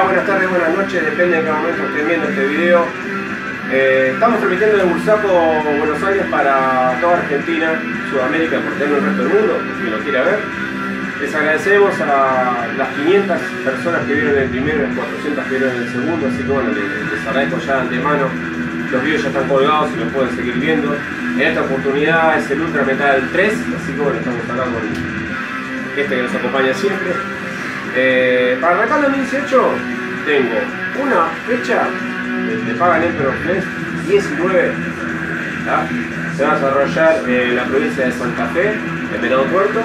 buenas tardes, buenas noches, depende de qué momento estén viendo este video. Estamos transmitiendo de Bursaco, Buenos Aires para toda Argentina, Sudamérica, por el resto del mundo, si lo quiera ver. Les agradecemos a las 500 personas que vieron el primero y las 400 que vieron el segundo, así que bueno, les agradezco ya de antemano. Los videos ya están colgados y los pueden seguir viendo. En esta oportunidad es el Ultra Metal 3, así que bueno, estamos acá con este que nos acompaña siempre. Para arrancar el 2018 tengo una fecha de Pagan Emperor Fest 19, ¿tá? Se va a desarrollar en la provincia de Santa Fe, en Venado Tuerto,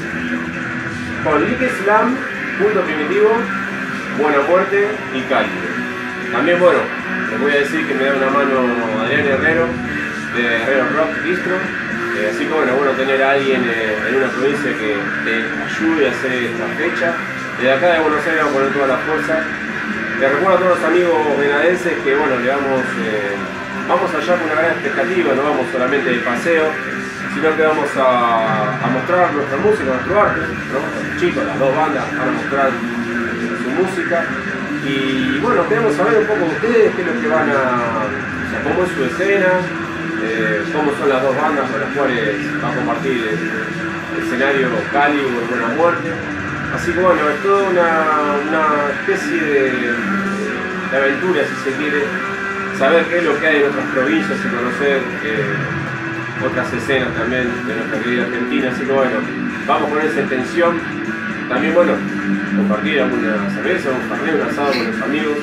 con Lick Slam, Punto Primitivo, Buena Muerte y Cali. También, bueno, les voy a decir que me da una mano Adrián Herrero de Herrero Rock Distro, así que bueno, tener a alguien en una provincia que te ayude a hacer esta fecha. Desde acá de Buenos Aires vamos a poner toda la fuerza. Les recuerdo a todos los amigos venadenses que bueno, vamos allá con una gran expectativa, no vamos solamente de paseo, sino que vamos a mostrar nuestra música, nuestro arte, ¿no? Los chicos, las dos bandas van a mostrar su música. Y bueno, queremos saber un poco de ustedes, qué es lo que van o sea, cómo es su escena, cómo son las dos bandas con las cuales va a compartir el escenario Cali o Buena Muerte. Así que bueno, es toda una especie de aventura, si se quiere, saber qué es lo que hay en otras provincias y conocer otras escenas también de nuestra querida Argentina. Así que bueno, vamos con esa intención. También bueno, compartir alguna cerveza, un fernet, un asado con los amigos.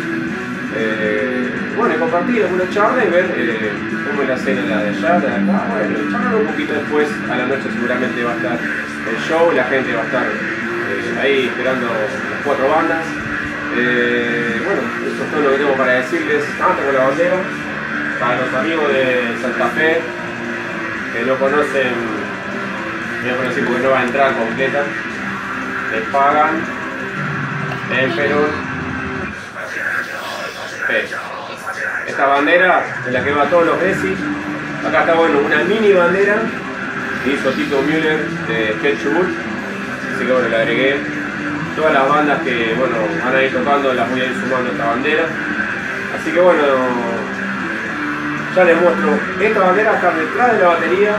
Bueno, compartir alguna charla y ver cómo es la escena de allá, de acá. Bueno, charlar un poquito después, a la noche seguramente va a estar el show, la gente va a estar ahí esperando las cuatro bandas. Bueno, eso es todo lo que tengo para decirles. Tengo la bandera. Para los amigos de Santa Fe, que no conocen, voy a poner así porque no va a entrar completa. Les Pagan Emperor Fest. Esta bandera es la que va a todos los Bessie. Acá está bueno, una mini bandera que hizo Tito Müller de Sketchbook. Así que bueno, le agregué todas las bandas que bueno, van a ir tocando, las voy a ir sumando a esta bandera. Así que bueno, ya les muestro. Esta bandera está detrás de la batería.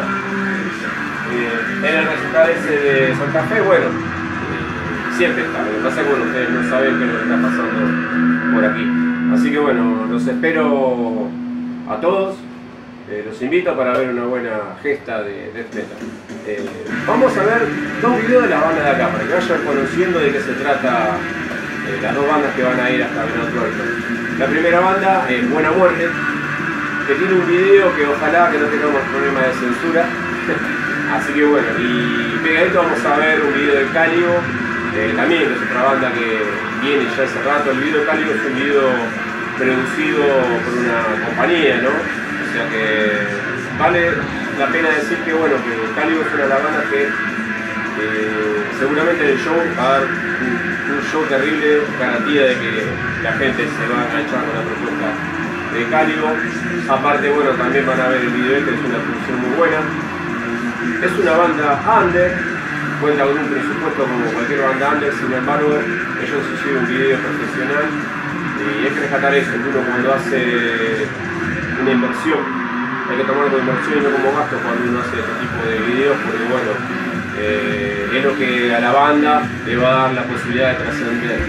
En el recital ese de Santa Fe, bueno, siempre está. Lo que pasa es que bueno, ustedes no saben qué es lo que está pasando por aquí. Así que bueno, los espero a todos. Los invito para ver una buena gesta de death metal. Vamos a ver dos videos de las bandas de acá, para que vayan conociendo de qué se trata las dos bandas que van a ir hasta Venado Tuerto. La primera banda es Buena Muerte, que tiene un video que ojalá que no tengamos problemas de censura. Así que bueno, y pegadito vamos a ver un video de Cáligo, también que es otra banda que viene ya hace rato. El video de Cáligo es un video producido por una compañía, ¿no? O sea que vale la pena decir que bueno, que Cáligo es una de las bandas que seguramente en el show va a dar un show terrible, garantía de que la gente se va a enganchar con la propuesta de Cáligo. Aparte bueno, también van a ver el video que es una producción muy buena. Es una banda under, cuenta con un presupuesto como cualquier banda under, sin embargo ellos hicieron un video profesional y hay que rescatar eso. Uno cuando hace una inversión, hay que tomarlo como inversión y no como gasto cuando uno hace este tipo de videos, porque bueno, es lo que a la banda le va a dar la posibilidad de trascender.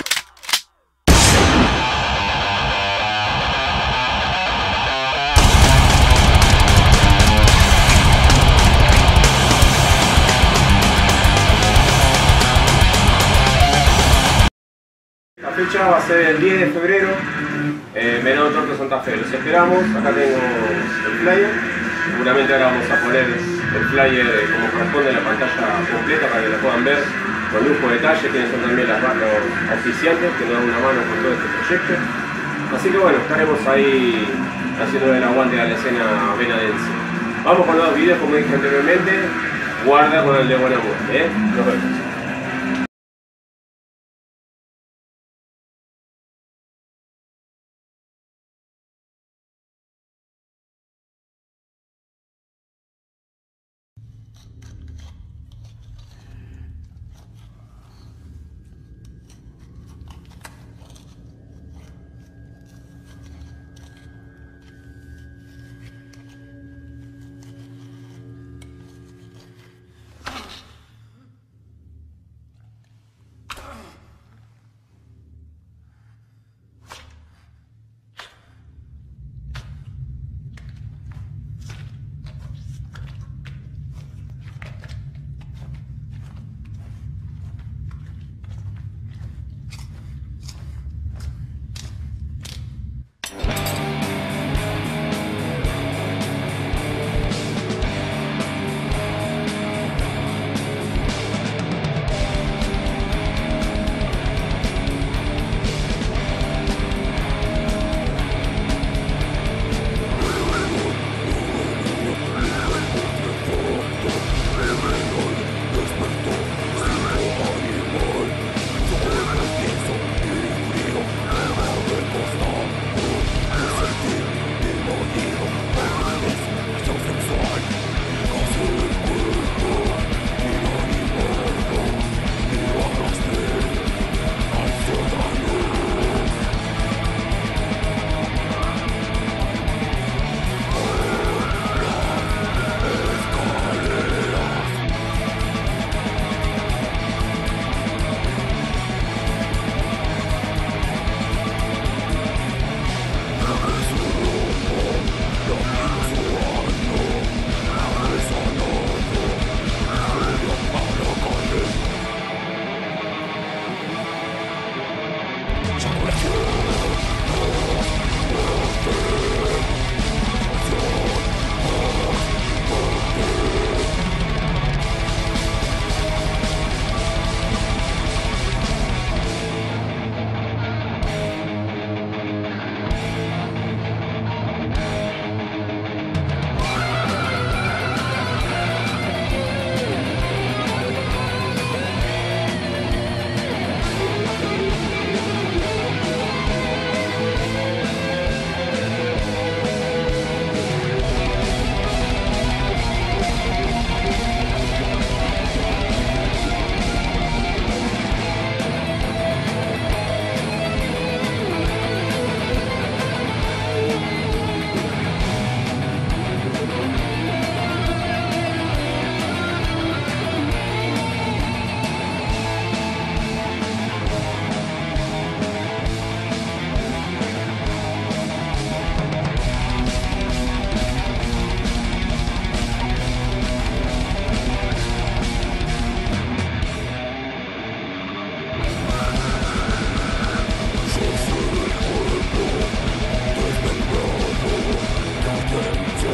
La fecha va a ser el 10 de febrero, Venado Tuerto, Santa Fe. Los esperamos. Acá tengo el flyer. Seguramente ahora vamos a poner el flyer como corresponde en la pantalla completa para que lo puedan ver con lujo de detalle, quienes son también los oficiantes que nos dan una mano con todo este proyecto. Así que bueno, estaremos ahí haciendo el aguante a la escena venadense. Vamos con los dos videos, como dije anteriormente. Guarda con el de Buena Muerte, Nos vemos.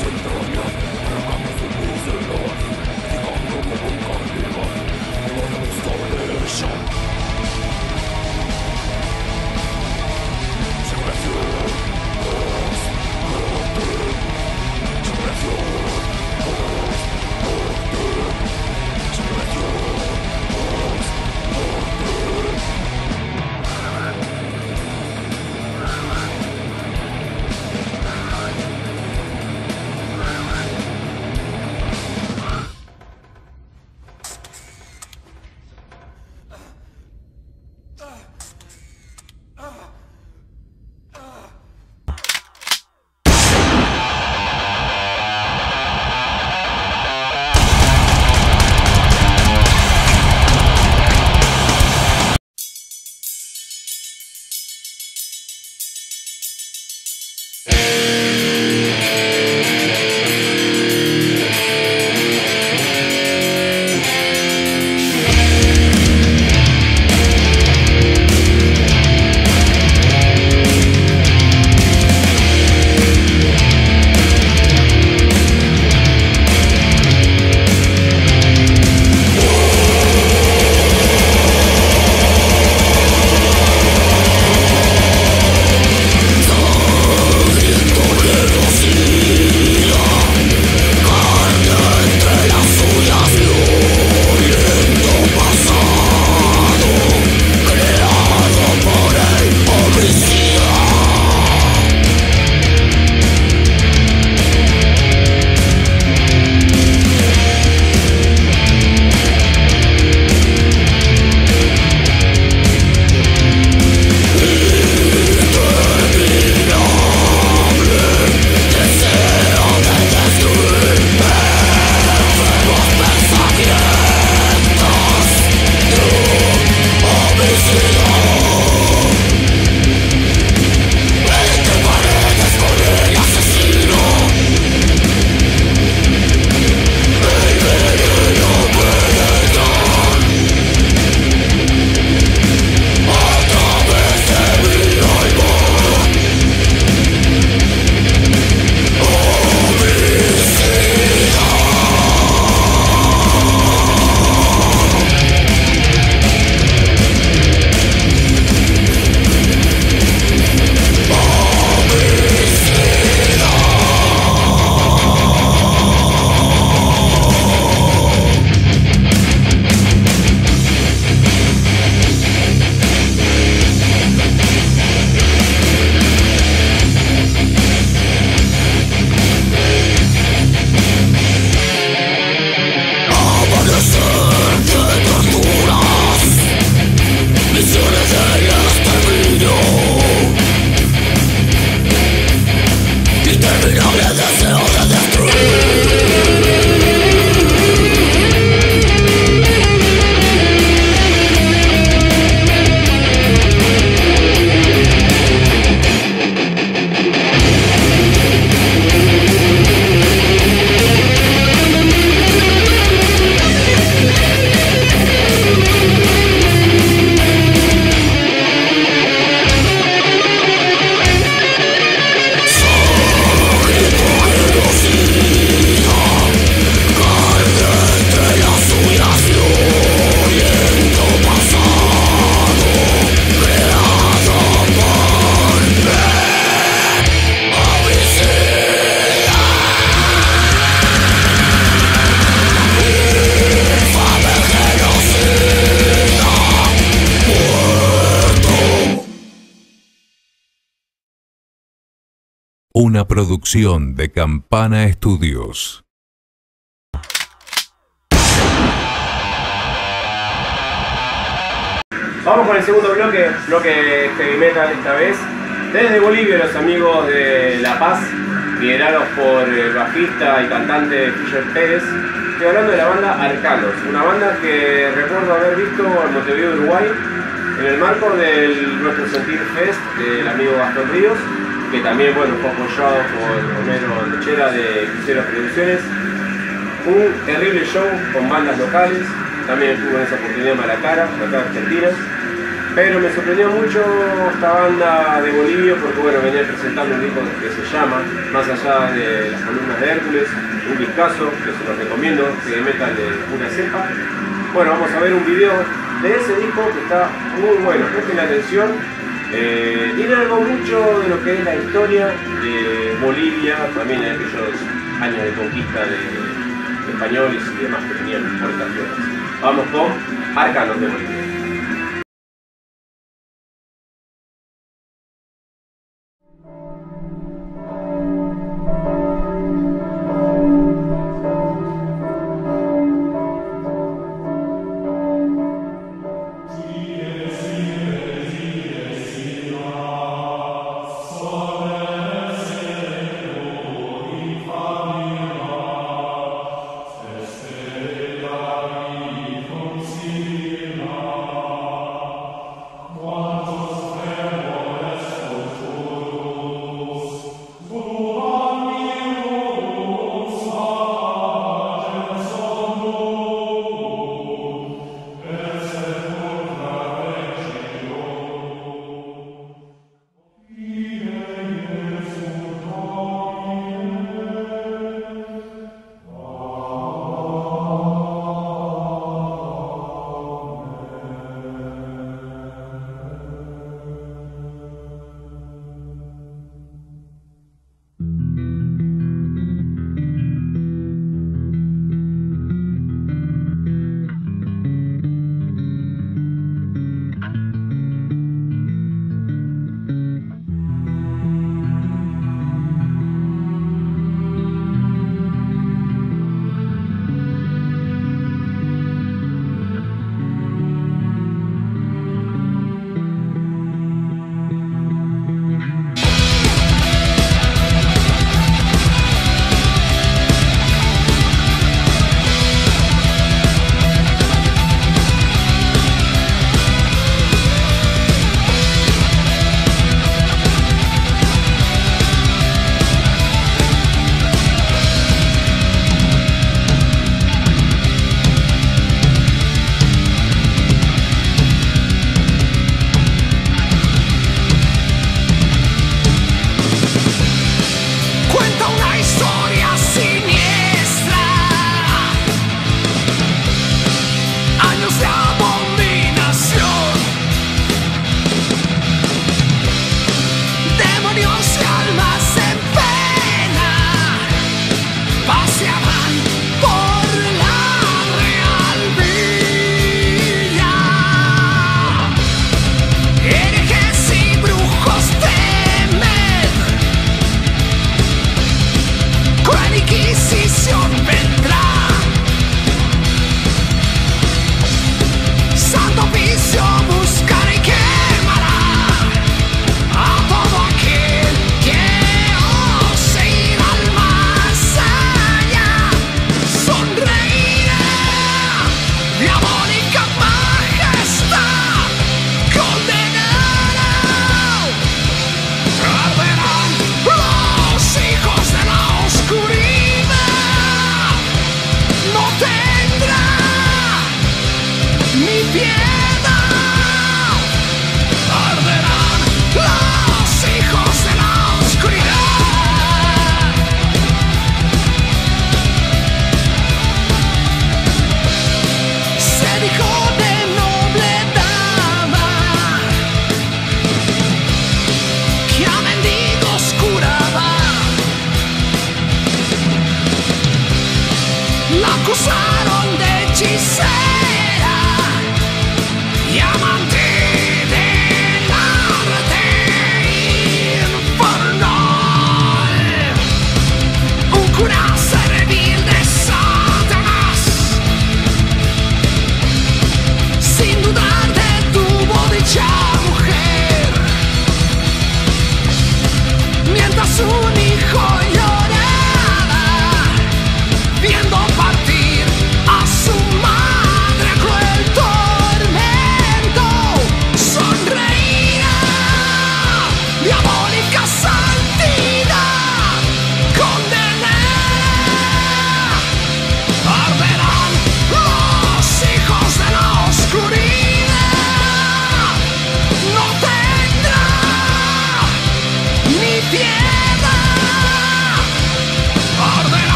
Una producción de Campana Estudios. Vamos con el segundo bloque heavy metal esta vez. Desde Bolivia, los amigos de La Paz, liderados por el bajista y cantante Fisher Pérez. Estoy hablando de la banda Arcanos, una banda que recuerdo haber visto en Montevideo, Uruguay, en el marco del Nuestro Sentir Fest del amigo Gastón Ríos, que también fue apoyado por Romero Lechera de Cruceros Producciones. Un terrible show con bandas locales, también estuvo en esa oportunidad Malacara, acá en Argentina. Pero me sorprendió mucho esta banda de Bolivia porque bueno, venía presentando un disco que se llama Más allá de las columnas de Hércules, un discazo que se los recomiendo, de metal de pura cepa. Bueno, vamos a ver un video de ese disco que está muy bueno, presten atención. Tiene algo mucho de lo que es la historia de Bolivia, también en aquellos años de conquista de españoles y demás que venían por estas tierras. Vamos con Arcanos de Bolivia.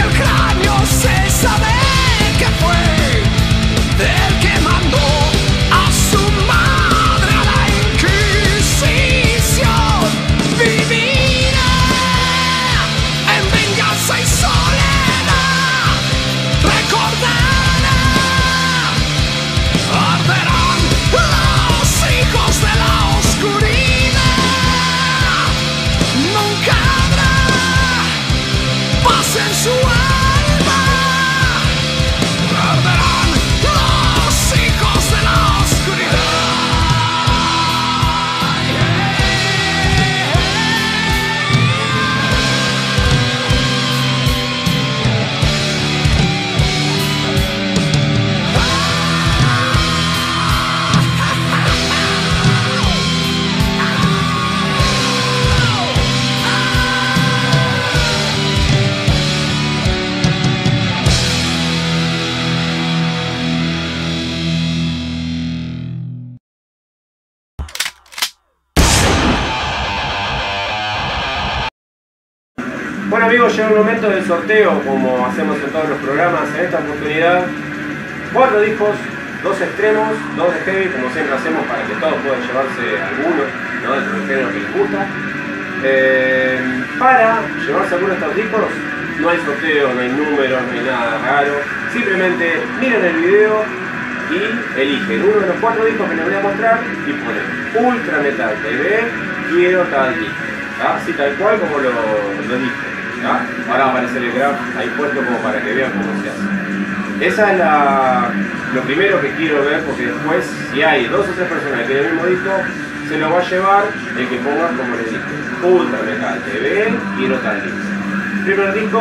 el cráneo se sabe que fue del que mandó a su madre a la Inquisición divina. En venganza y soledad recordada arderán los hijos de la oscuridad. Nunca habrá paz en su alma. Arderán los hijos de la oscuridad. Bueno amigos, llega el momento del sorteo, como hacemos en todos los programas. En esta oportunidad, 4 discos, 2 extremos, 2 de heavy, como siempre hacemos para que todos puedan llevarse alguno, ¿no?, del género que les gusta. Para llevarse alguno de estos discos no hay sorteo, no hay números, no hay nada raro. Simplemente miren el video y eligen uno de los 4 discos que les voy a mostrar y ponen Ultra Metal TV, quiero tal disco, así tal cual como lo dije. Ahora va a aparecer el graph ahí puesto como para que vean cómo se hace. Esa es lo primero que quiero ver, porque después, si hay 2 o 3 personas que quieren el mismo disco, se lo va a llevar el que ponga, como les dije, Ultra Metal TV, quiero tal disco. Primer disco,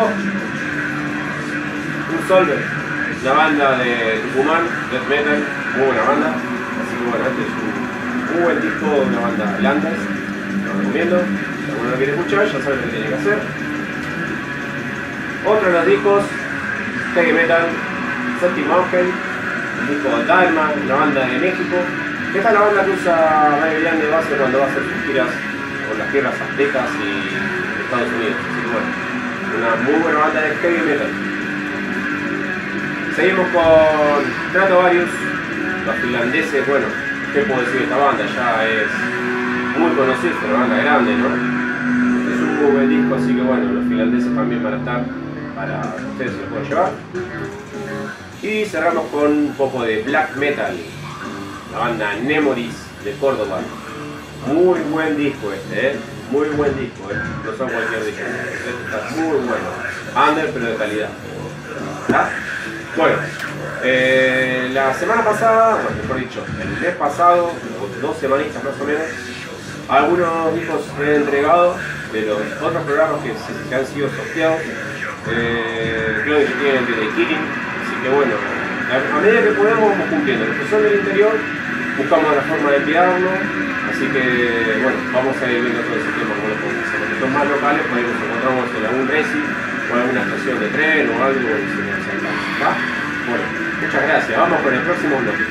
Unsolver, la banda de Tucumán, death metal, muy buena banda. Así que bueno, este es un buen disco de una banda Landers, lo recomiendo. Si alguno lo quiere escuchar, ya sabe lo que tiene que hacer. Otro de los discos, heavy metal, Septic Mountain, el disco Dharma, una banda de México. Esta es la banda que usa Ray de base cuando va a hacer sus giras por las tierras aztecas y Estados Unidos. Así que bueno, una muy buena banda de heavy metal. Seguimos con Stratovarius, los finlandeses. Bueno, ¿qué puedo decir de esta banda? Ya es muy conocida, es una banda grande, ¿no? Es un muy buen disco, así que bueno, los finlandeses también van a estar, para ustedes se lo pueden llevar. Y cerramos con un poco de black metal, la banda Nemoris de Córdoba. Muy buen disco este, muy buen disco, no son cualquier disco, este está muy bueno, under pero de calidad. ¿Ah? Bueno, la semana pasada, bueno, mejor dicho, el mes pasado, 2 semanitas más o menos, algunos discos he entregado de los otros programas que han sido sorteados. Creo que tienen de Killing, así que bueno, a medida que podemos vamos cumpliendo. Los que son del interior buscamos la forma de enviarlo, así que bueno, vamos a ir viendo todo ese tema como lo podemos hacer. Los que son más locales, pues nos encontramos en algún racing o alguna estación de tren o algo y se nos acercamos, ¿va? Bueno, muchas gracias, vamos con el próximo bloque.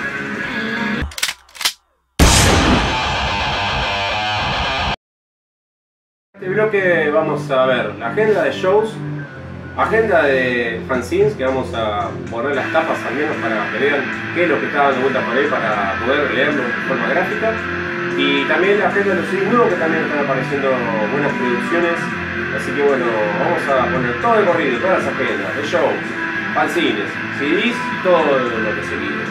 En este bloque vamos a ver la agenda de shows, agenda de fanzines, que vamos a poner las tapas al menos para que vean qué es lo que está dando vuelta por ahí para poder leerlo de forma gráfica, y también la agenda de los CDs nuevos, que también están apareciendo buenas producciones. Así que bueno, vamos a poner todo el corrido, todas las agendas de shows, fanzines, CDs y todo lo que se vive.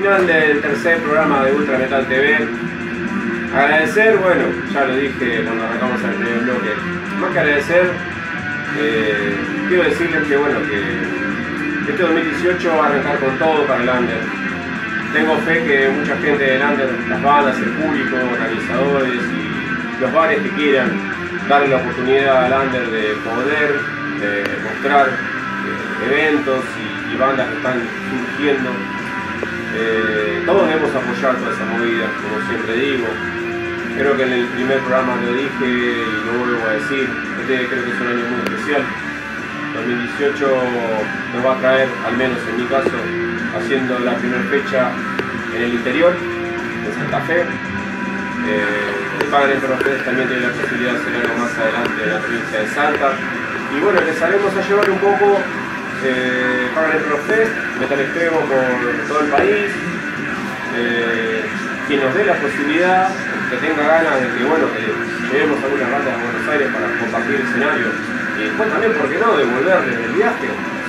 final del tercer programa de Ultra Metal TV. Agradecer, bueno, ya lo dije cuando arrancamos el primer bloque. Más que agradecer, quiero decirles que bueno, que este 2018 va a arrancar con todo para el Under. Tengo fe que mucha gente del Under, las bandas, el público, organizadores y los bares que quieran darle la oportunidad al Under de poder mostrar eventos y bandas que están surgiendo. Todos debemos apoyar toda esa movida, como siempre digo. Creo que en el primer programa lo dije y lo vuelvo a decir. Este creo que es un año muy especial. 2018 nos va a traer, al menos en mi caso, haciendo la primera fecha en el interior, en Santa Fe. El Pagan Emperor Fest también tiene la posibilidad de hacer algo más adelante en la provincia de Salta. Y bueno, empezaremos a llevar un poco Pagan Emperor Fest, metal extremo por todo el país. Quien nos dé la posibilidad, que tenga ganas de que, bueno, que llevemos algunas bandas a Buenos Aires para compartir escenario. Y después también, ¿por qué no?, devolverles el viaje.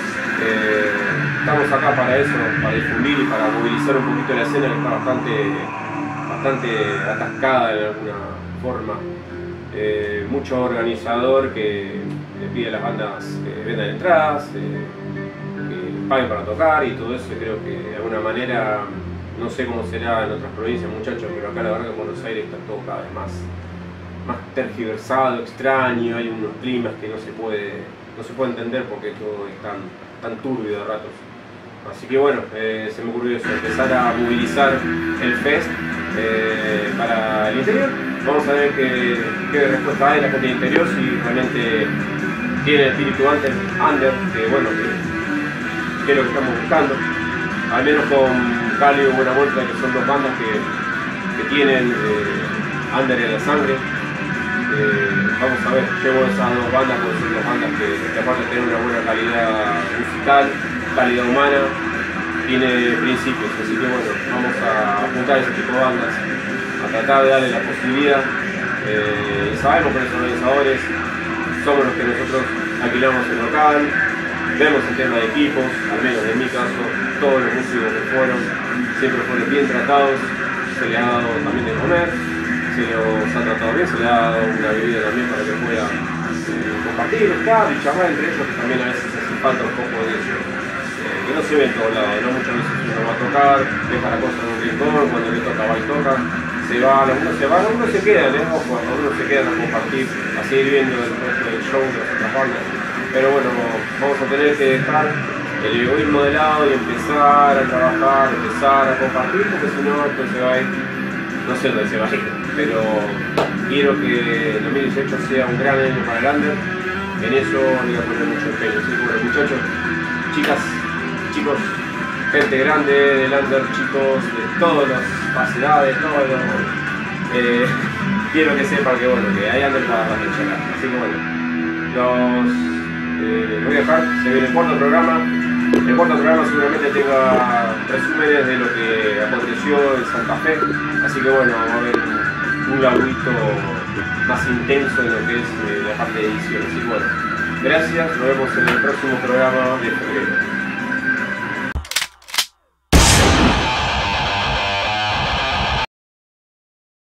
Estamos acá para eso, para difundir y para movilizar un poquito la escena que está bastante atascada en alguna forma. Mucho organizador que le pide a las bandas que vendan entradas, que paguen para tocar y todo eso. Creo que de alguna manera, no sé cómo será en otras provincias, muchachos, pero acá la verdad que en Buenos Aires está todo cada vez más tergiversado, extraño. Hay unos climas que no se puede entender porque todo es tan turbio de ratos. Así que bueno, se me ocurrió eso, empezar a movilizar el fest para el interior. Vamos a ver qué respuesta hay de la gente del interior, si realmente tiene el espíritu under, que bueno, que es lo que estamos buscando. Al menos con Cali y Buena Vuelta, que son dos bandas que tienen under en la sangre. Vamos a ver, llevo esas dos bandas, porque son dos bandas que aparte de tener una buena calidad musical, calidad humana, tiene principios, así que bueno, vamos a apuntar a ese tipo de bandas, a tratar de darle la posibilidad. Sabemos que los organizadores somos los que nosotros alquilamos el local, vemos el tema de equipos, al menos en mi caso, todos los músicos que fueron, siempre fueron bien tratados, se les ha dado también de comer, se los ha tratado bien, se le ha dado una bebida también para que pueda compartir, estar y charlar entre ellos, que también a veces hace falta un poco de eso, que no se ve en todos lados, ¿no? Muchas veces uno va a tocar, deja la cosa en un rincón, cuando le toca va y toca, se va, algunos se van, algunos se quedan, ojo, algunos se quedan a compartir, a seguir viendo el resto del show de las otras bandas, pero bueno, vamos a tener que dejar el egoísmo de lado y empezar a trabajar, empezar a compartir, porque si no, esto se va a ir, no sé dónde se va a ir, pero quiero que el 2018 sea un gran año para el Under, en eso voy a poner mucho empeño. Así que bueno, muchachos, chicas, chicos, gente grande del Under, chicos de todas las edades, quiero que sepan que bueno, que hay Under para llegar. Así que bueno, los voy a dejar, se viene el cuarto programa. El cuarto programa seguramente tenga resúmenes de lo que aconteció en Santa Fe, así que bueno, va a haber un laburito más intenso en lo que es la parte de edición. Así que bueno, gracias, nos vemos en el próximo programa de febrero.